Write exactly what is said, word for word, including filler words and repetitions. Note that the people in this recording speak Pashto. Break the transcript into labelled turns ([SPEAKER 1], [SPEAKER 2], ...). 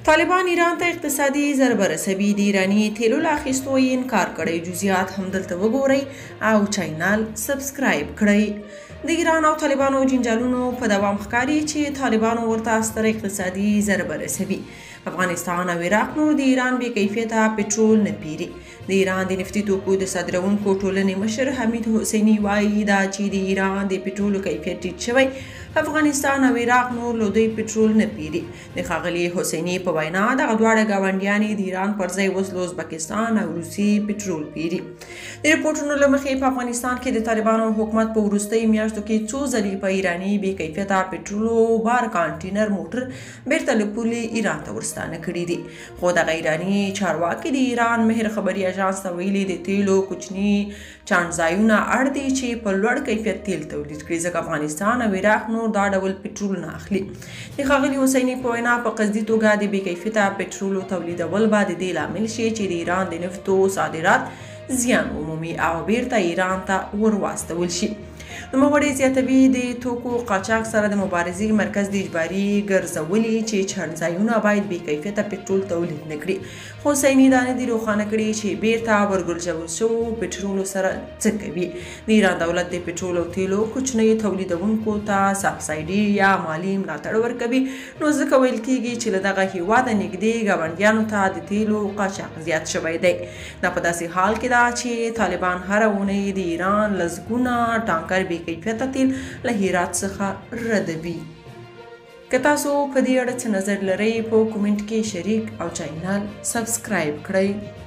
[SPEAKER 1] طالبان ایران ته اقتصادي ضربه رسوي. د ایراني تیلو له اخیستو یې انکار کړی. جزئیات هم دلته وګورئ او چینل سبسکرایب کړئ. د ایران او طالبانو جنجالونو په دوام ښکاري چې طالبانو ورته ستره اقتصادي ضربه رسوي. افغانستان او عراق نور د ایران بې کیفیته پټرول نه پیري. د ایران د نفتي توکو د صادروونکو ټولنې مشر حمید حسیني وایي دا چې د ایران د پټرولو کیفیت ټیټ شوی، افغانستان او عراق نور له دوی پټرول نه پیري. د ښاغلي حسیني په وینا دغه دواړه ګاونډیان د ایران پر ځای اوس له ازبکستان او روسي پټرول پیري. د رپورټونو له مخې په افغانستان کې د طالبانو حکومت په وروستیو میاشتو کې څو ځلې په ایراني بې کیفیته پټرولو بار کانټینر موټر بیرته له پولې ایران ته ورستانه کړي دي. خو دغه ایراني چارواکي د ایران مهر خبري اژانس ته ویلي د تیلو کوچني چانځایونه اړ دي چې په لوړ کیفیت تیل تولید کړي، ځکه افغانستان او عراق نور دا ډول پټرول نه اخلي. د ښاغلي حسیني په وینا په قصدي توګه د بې کیفیته پټرولو تولیدول به د دې لامل شي چې د ایران د نفتو صادرات زیان ومومي او بیرته ایران ته ور واستول شي. نوموړی زیاتوي د توکو قاچاق سره د مبارزې مرکز د اجباري ګرځولي چې چانځایونه باید بې کیفیته پټرول تولید نه کړي. حسیني دا نه دي روښانه کړي چې بیرته ورګرځول شوو پټرولو سره څه کوي. د ایران دولت د پټرول او تیلو کوچنۍ تولیدونکو ته سبسایډي یا مالي ملاتړ ورکوي، نو ځکه ویل کیږي چې له دغه هیواده نږدې ګاونډیانو ته د تیلو قاچاق زیات شوی دی. دا په داسې حال کې ده چې طالبان هره اونۍ د ایران لسګونه ټانکر بې کیفیته تیل له هرات څخه ردوي. که تاسو په دې اړه څه نظر لرئ په کومنټ کې شریک او چینل سبسکرایب کړئ.